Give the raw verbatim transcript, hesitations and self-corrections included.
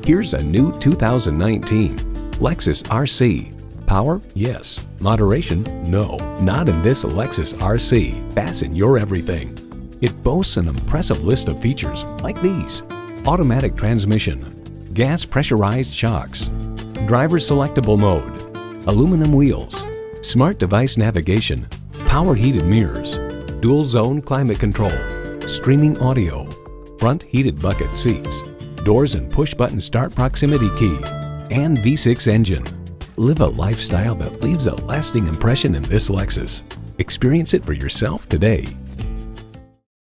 Here's a new two thousand nineteen Lexus R C. Power? Yes. Moderation? No. Not in this Lexus R C. Fasten your everything. It boasts an impressive list of features like these: automatic transmission, gas pressurized shocks, driver selectable mode, aluminum wheels, smart device navigation, power heated mirrors, dual zone climate control, streaming audio, front heated bucket seats, doors and push button start proximity key, and V six engine. Live a lifestyle that leaves a lasting impression in this Lexus. Experience it for yourself today.